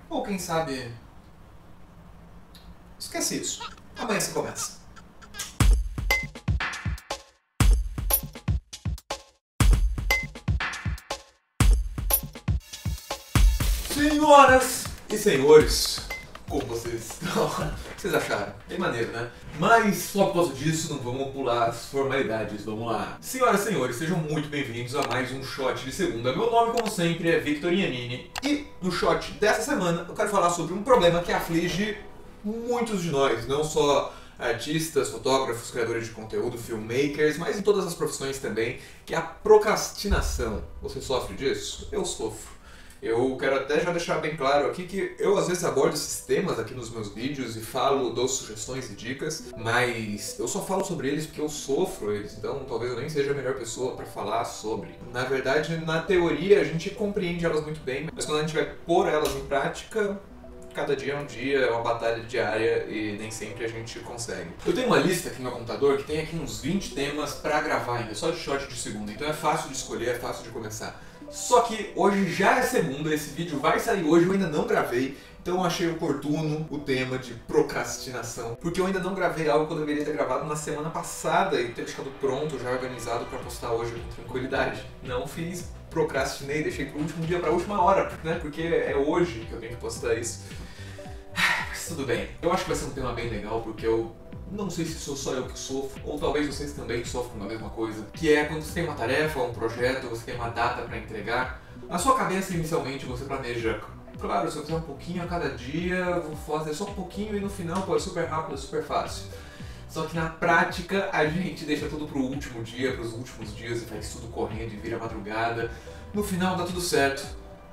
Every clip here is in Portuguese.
Ou quem sabe... Esquece isso. Amanhã você começa. Senhoras e senhores, como vocês estão? O que vocês acharam? Bem maneiro, né? Mas só por causa disso não vamos pular as formalidades, vamos lá. Senhoras e senhores, sejam muito bem-vindos a mais um Shot de Segunda. Meu nome, como sempre, é Victor Iannini e no Shot dessa semana eu quero falar sobre um problema que aflige muitos de nós, não só artistas, fotógrafos, criadores de conteúdo, filmmakers, mas em todas as profissões também, que é a procrastinação. Você sofre disso? Eu sofro. Eu quero até já deixar bem claro aqui que eu às vezes abordo esses temas aqui nos meus vídeos e falo, dou sugestões e dicas, mas eu só falo sobre eles porque eu sofro eles, então talvez eu nem seja a melhor pessoa para falar sobre. Na verdade, na teoria a gente compreende elas muito bem, mas quando a gente vai pôr elas em prática, cada dia é um dia, é uma batalha diária e nem sempre a gente consegue. Eu tenho uma lista aqui no meu computador que tem aqui uns 20 temas para gravar ainda, só de shot de segunda, então é fácil de escolher, é fácil de começar. Só que hoje já é segunda, esse vídeo vai sair hoje, eu ainda não gravei, então eu achei oportuno o tema de procrastinação, porque eu ainda não gravei algo que eu deveria ter gravado na semana passada e ter deixado pronto, já organizado para postar hoje com tranquilidade. Não fiz, procrastinei, deixei pro último dia, pra última hora, né? Porque é hoje que eu tenho que postar isso. Mas tudo bem, eu acho que vai ser um tema bem legal, porque eu não sei se sou só eu que sofro, ou talvez vocês também sofram da mesma coisa, que é quando você tem uma tarefa, um projeto, você tem uma data para entregar, na sua cabeça inicialmente você planeja, claro, se eu fizer um pouquinho a cada dia, vou fazer só um pouquinho e no final pô, é super rápido, é super fácil. Só que na prática a gente deixa tudo pro último dia, pros últimos dias e faz tudo correndo e vira madrugada. No final dá tudo certo,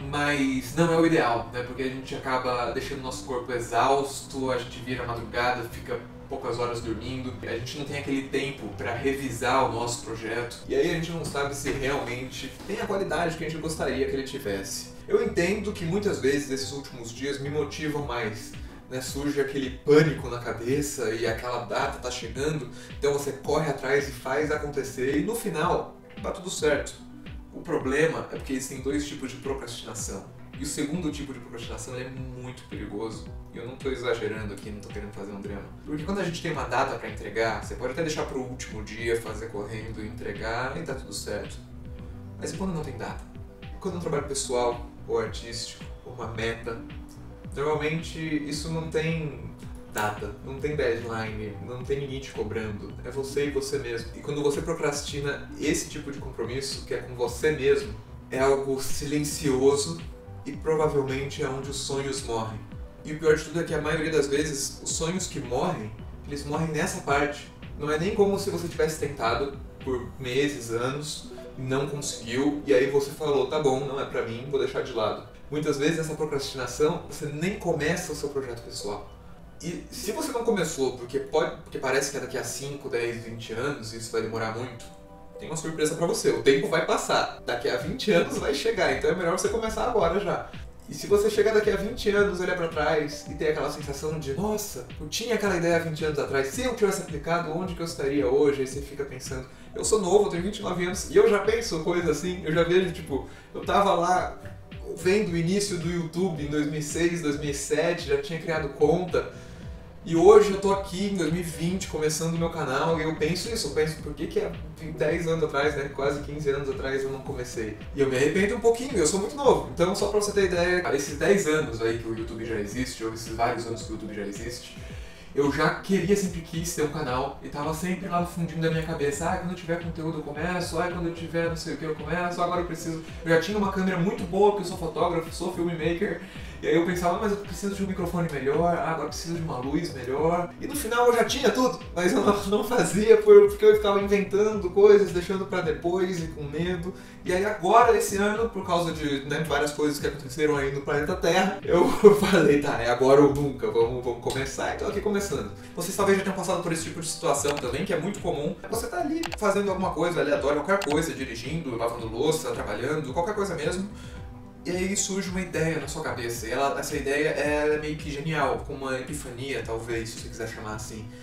mas não é o ideal, né? Porque a gente acaba deixando o nosso corpo exausto, a gente vira madrugada, fica poucas horas dormindo, a gente não tem aquele tempo para revisar o nosso projeto e aí a gente não sabe se realmente tem a qualidade que a gente gostaria que ele tivesse. Eu entendo que muitas vezes esses últimos dias me motivam mais, né? Surge aquele pânico na cabeça e aquela data tá chegando, então você corre atrás e faz acontecer e no final tá tudo certo. O problema é porque existem dois tipos de procrastinação. E o segundo tipo de procrastinação é muito perigoso. E eu não estou exagerando aqui, não estou querendo fazer um drama. Porque quando a gente tem uma data para entregar, você pode até deixar para o último dia, fazer correndo, entregar e tá tudo certo. Mas e quando não tem data? Quando é um trabalho pessoal, ou artístico, ou uma meta, normalmente isso não tem data, não tem deadline, não tem ninguém te cobrando. É você e você mesmo. E quando você procrastina esse tipo de compromisso, que é com você mesmo, é algo silencioso e provavelmente é onde os sonhos morrem. E o pior de tudo é que a maioria das vezes, os sonhos que morrem, eles morrem nessa parte. Não é nem como se você tivesse tentado por meses, anos, e não conseguiu, e aí você falou, tá bom, não é pra mim, vou deixar de lado. Muitas vezes essa procrastinação, você nem começa o seu projeto pessoal. E se você não começou porque parece que é daqui a 5, 10, 20 anos, isso vai demorar muito, tem uma surpresa pra você, o tempo vai passar, daqui a 20 anos vai chegar, então é melhor você começar agora já. E se você chegar daqui a 20 anos, olhar pra trás e ter aquela sensação de nossa, eu tinha aquela ideia há 20 anos atrás, se eu tivesse aplicado, onde que eu estaria hoje? Aí você fica pensando, eu sou novo, eu tenho 29 anos, e eu já penso coisa assim, eu já vejo, tipo, eu tava lá vendo o início do YouTube em 2006, 2007, já tinha criado conta, e hoje eu tô aqui em 2020 começando o meu canal e eu penso isso, eu penso por que há 10 anos atrás, né, quase 15 anos atrás eu não comecei. E eu me arrependo um pouquinho, eu sou muito novo. Então só pra você ter ideia, esses 10 anos aí que o YouTube já existe, ou esses vários anos que o YouTube já existe, eu já queria, sempre quis ter um canal e tava sempre lá no fundinho da minha cabeça, quando eu tiver conteúdo eu começo, quando eu tiver não sei o que eu começo, agora eu preciso... Eu já tinha uma câmera muito boa, porque eu sou fotógrafo, sou filmmaker, e aí eu pensava, mas eu preciso de um microfone melhor, agora eu preciso de uma luz melhor, e no final eu já tinha tudo, mas eu não fazia porque eu ficava inventando coisas, deixando pra depois e com medo, e aí agora, esse ano, por causa de várias coisas que aconteceram aí no planeta Terra, eu falei, tá, é agora ou nunca, vamos começar, então aqui começando. Vocês talvez já tenham passado por esse tipo de situação também, que é muito comum. Você tá ali fazendo alguma coisa aleatória, qualquer coisa, dirigindo, lavando louça, trabalhando, qualquer coisa mesmo. E aí surge uma ideia na sua cabeça. E essa ideia é meio que genial, como uma epifania, talvez, se você quiser chamar assim.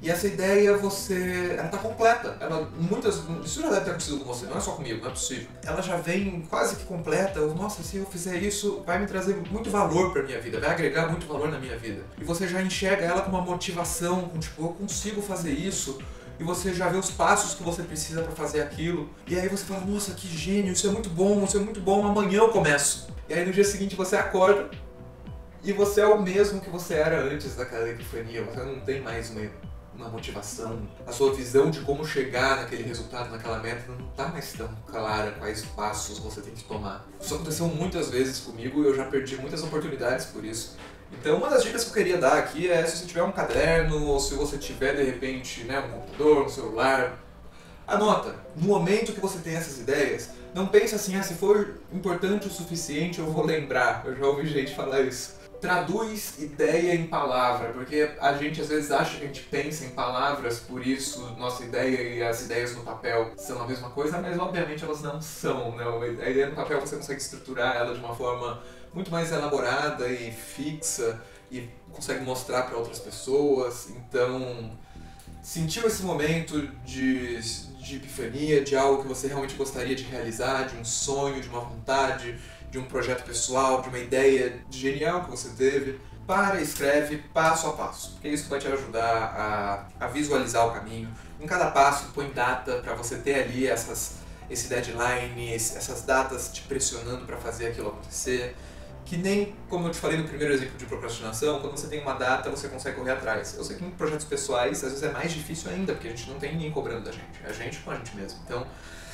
E essa ideia, ela tá completa. Isso já deve ter acontecido com você, não é só comigo, não é possível. Ela já vem quase que completa. Nossa, se eu fizer isso, vai me trazer muito valor pra minha vida, vai agregar muito valor na minha vida. E você já enxerga ela com uma motivação, com tipo, eu consigo fazer isso. E você já vê os passos que você precisa pra fazer aquilo. E aí você fala, nossa, que gênio, isso é muito bom, amanhã eu começo. E aí no dia seguinte você acorda e você é o mesmo que você era antes daquela epifania. Você não tem mais uma motivação, a sua visão de como chegar naquele resultado, naquela meta, não está mais tão clara quais passos você tem que tomar. Isso aconteceu muitas vezes comigo e eu já perdi muitas oportunidades por isso. Então uma das dicas que eu queria dar aqui é, se você tiver um caderno ou se você tiver de repente um computador, um celular, anota. No momento que você tem essas ideias, não pense assim, se for importante o suficiente eu vou lembrar. Eu já ouvi gente falar isso. Traduz ideia em palavra, porque a gente às vezes acha que a gente pensa em palavras, por isso nossa ideia e as ideias no papel são a mesma coisa, mas obviamente elas não são, né? A ideia no papel você consegue estruturar ela de uma forma muito mais elaborada e fixa e consegue mostrar para outras pessoas. Então, sentiu esse momento de epifania, de algo que você realmente gostaria de realizar, de um sonho, de uma vontade, de um projeto pessoal, de uma ideia genial que você teve, escreve passo a passo, porque é isso que vai te ajudar a visualizar o caminho. Em cada passo, põe data para você ter ali esse deadline, essas datas te pressionando para fazer aquilo acontecer. Que nem, como eu te falei no primeiro exemplo de procrastinação, quando você tem uma data, você consegue correr atrás. Eu sei que em projetos pessoais, às vezes é mais difícil ainda, porque a gente não tem ninguém cobrando da gente, é a gente com a gente mesmo. Então,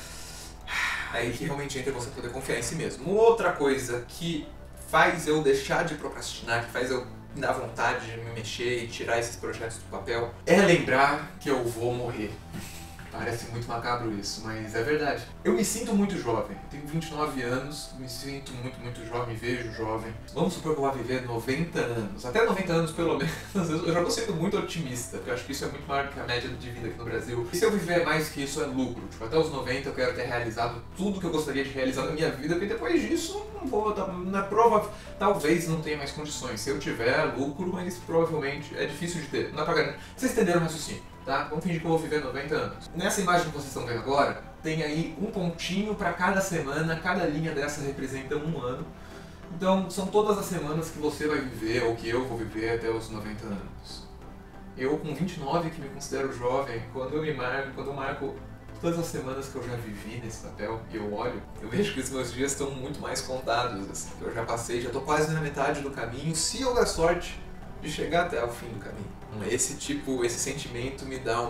aí que realmente entra você poder confiar em si mesmo. Outra coisa que faz eu deixar de procrastinar, que faz eu dar vontade de me mexer e tirar esses projetos do papel, é lembrar que eu vou morrer. Parece muito macabro isso, mas é verdade. Eu me sinto muito jovem, tenho 29 anos, me sinto muito jovem, me vejo jovem. Vamos supor que eu vou viver 90 anos, até 90 anos pelo menos. Eu já estou sendo muito otimista, porque eu acho que isso é muito maior que a média de vida aqui no Brasil. E se eu viver mais que isso é lucro, tipo, até os 90 eu quero ter realizado tudo que eu gostaria de realizar na minha vida, porque depois disso não vou, não é prova, talvez não tenha mais condições. Se eu tiver lucro, mas provavelmente é difícil de ter, não dá pra garantir. Vocês entenderam o raciocínio? Tá? Vamos fingir que eu vou viver 90 anos. Nessa imagem que vocês estão vendo agora, tem aí um pontinho para cada semana, cada linha dessa representa um ano. Então são todas as semanas que você vai viver, ou que eu vou viver até os 90 anos. Eu com 29, que me considero jovem, quando eu marco todas as semanas que eu já vivi nesse papel e eu olho, eu vejo que os meus dias estão muito mais contados. Assim. Eu já passei, já estou quase na metade do caminho, se eu der sorte de chegar até o fim do caminho. Esse sentimento me dá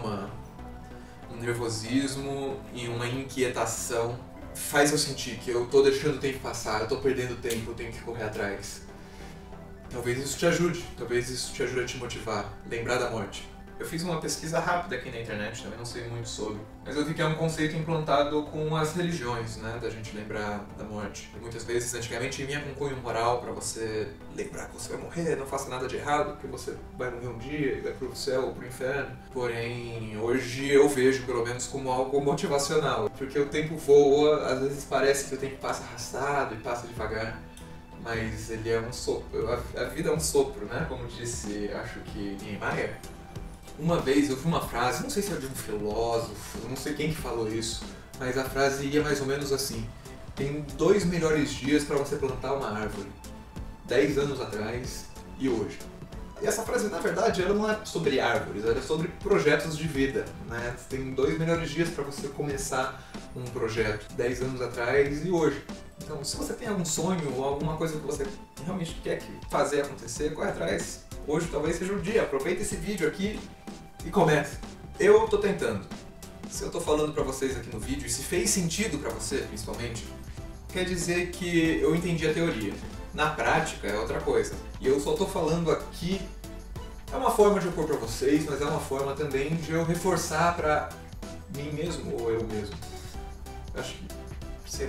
um nervosismo e uma inquietação. Faz eu sentir que eu tô deixando o tempo passar, eu tô perdendo tempo, eu tenho que correr atrás. Talvez isso te ajude a te motivar, lembrar da morte. Eu fiz uma pesquisa rápida aqui na internet, também não sei muito sobre, mas eu vi que é um conceito implantado com as religiões, né, da gente lembrar da morte. E muitas vezes, antigamente, vinha com cunho moral para você lembrar que você vai morrer, não faça nada de errado, porque você vai morrer um dia e vai pro céu ou pro inferno. Porém, hoje eu vejo, pelo menos, como algo motivacional, porque o tempo voa, às vezes parece que o tempo passa arrastado e passa devagar. Mas ele é um sopro, a vida é um sopro, né, como disse, acho que Niemeyer. Uma vez eu vi uma frase, não sei se é de um filósofo, não sei quem que falou isso, mas a frase ia mais ou menos assim: tem 2 melhores dias para você plantar uma árvore, 10 anos atrás e hoje. E essa frase, na verdade, ela não é sobre árvores, ela é sobre projetos de vida, né? Tem 2 melhores dias para você começar um projeto, 10 anos atrás e hoje. Então, se você tem algum sonho ou alguma coisa que você realmente quer fazer acontecer, corre atrás. Hoje talvez seja o dia, aproveita esse vídeo aqui e comece. Eu tô tentando. Se eu tô falando pra vocês aqui no vídeo, e se fez sentido pra você, principalmente, quer dizer que eu entendi a teoria. Na prática é outra coisa. E eu só tô falando aqui, é uma forma de eu pôr pra vocês, mas é uma forma também de eu reforçar pra mim mesmo, ou eu mesmo. Acho que, sei lá.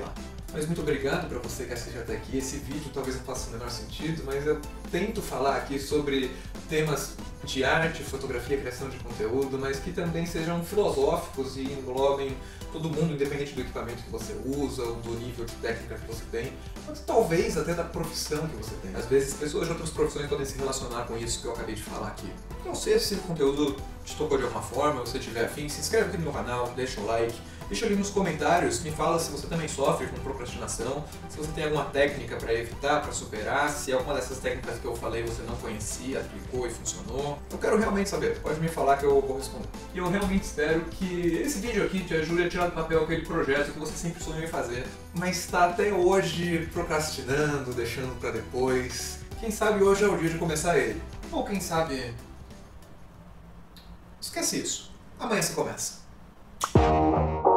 Mas muito obrigado para você que assistiu até aqui. Esse vídeo talvez não faça o menor sentido, mas eu tento falar aqui sobre temas de arte, fotografia, criação de conteúdo, mas que também sejam filosóficos e englobem todo mundo, independente do equipamento que você usa, ou do nível de técnica que você tem, mas talvez até da profissão que você tem. Às vezes pessoas de outras profissões podem se relacionar com isso que eu acabei de falar aqui. Então, se esse conteúdo te tocou de alguma forma, você tiver afim, se inscreve aqui no meu canal, deixa o like, deixa ali nos comentários, me fala se você também sofre com procrastinação, se você tem alguma técnica para evitar, para superar, se alguma dessas técnicas que eu falei você não conhecia, aplicou e funcionou. Eu quero realmente saber, pode me falar que eu vou responder. E eu realmente espero que esse vídeo aqui te ajude a tirar do papel aquele projeto que você sempre sonhou em fazer, mas está até hoje procrastinando, deixando para depois. Quem sabe hoje é o dia de começar ele. Ou quem sabe... esquece isso. Amanhã você começa.